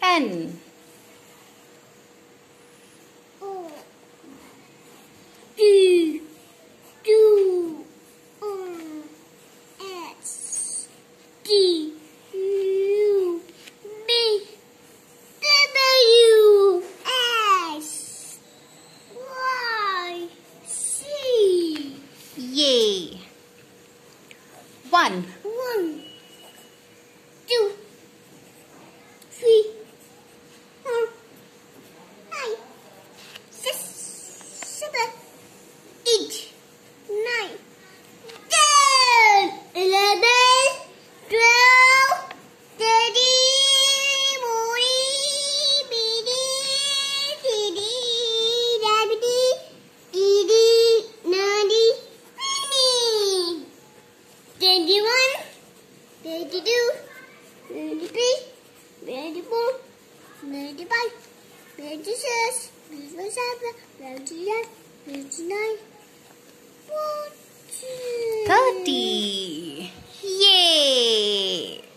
N. S D U B W X Y C. Yay. 1, 1, 2, 3, 4, 5, 6, 7, 8, 9, 10, 11, 12, 13, 21, 22, 23, 24, 25, 26, 27, 28, 29, 40. 30. Yay.